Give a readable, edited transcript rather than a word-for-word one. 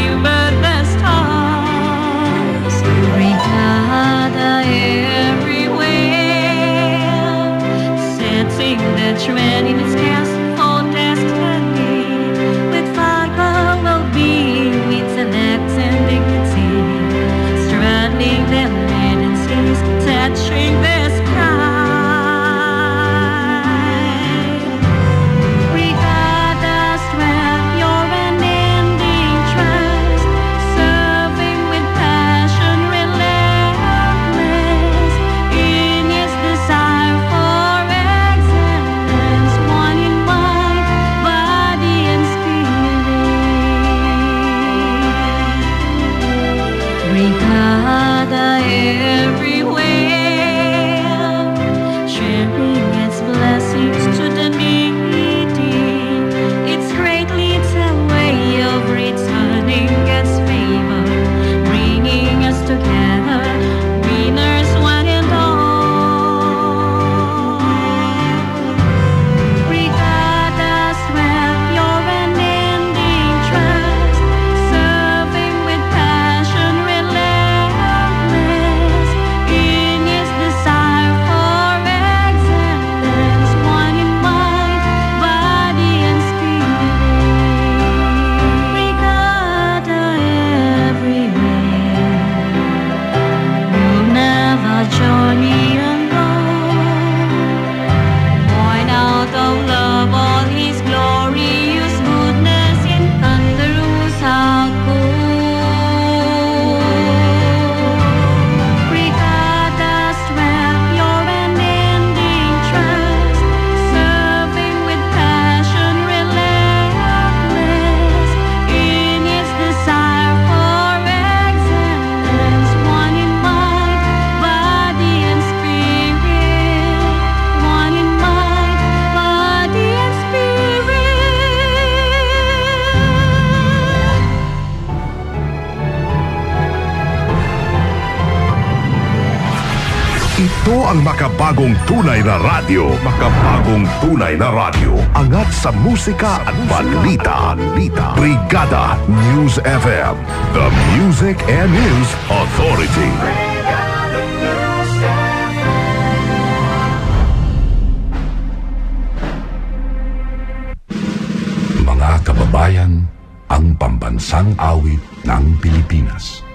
favored the stars. Brigada everywhere, setting the trend in its cast for destiny. With fire well-being meets elects and dignity, straddling the land and seas, touching the sky. Ito ang makabagong tunay na radyo. Makabagong tunay na radyo. Angat sa musika at balita. Brigada News FM. The Music and News Authority. Mga kababayan, ang pambansang awit ng Pilipinas.